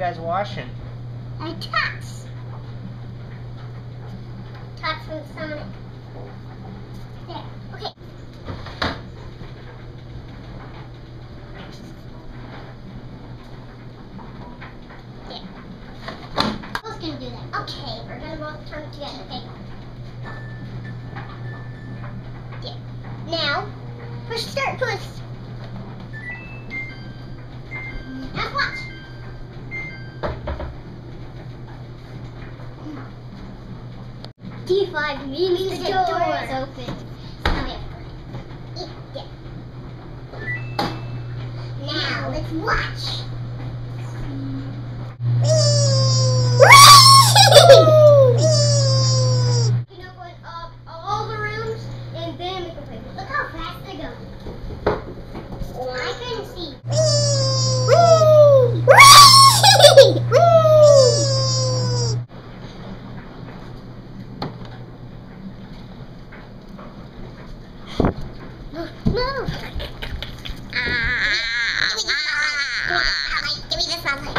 guys washing? Tots. Tots from Sonic. There. Okay. There. Who's gonna do that? Okay, we're gonna both turn together. Okay. There. Now, push start, push. Now watch. D5 means the door is open. Now let's watch. You know, going up all the rooms and then we can play. Look how fast they go. I couldn't see. No. Give me the sunlight.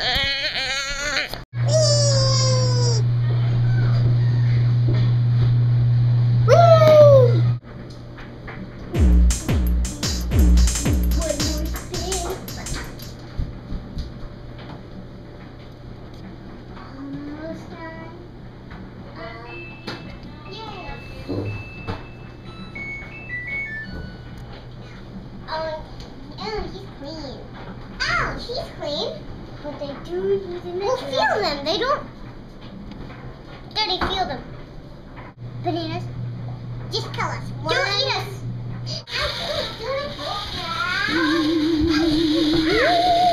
One more spin. Almost done. Yeah. Oh, he's clean. Oh, she's clean. But they do use in the We'll feel them. They don't. Daddy, feel them. Bananas. Just tell us. Don't eat us.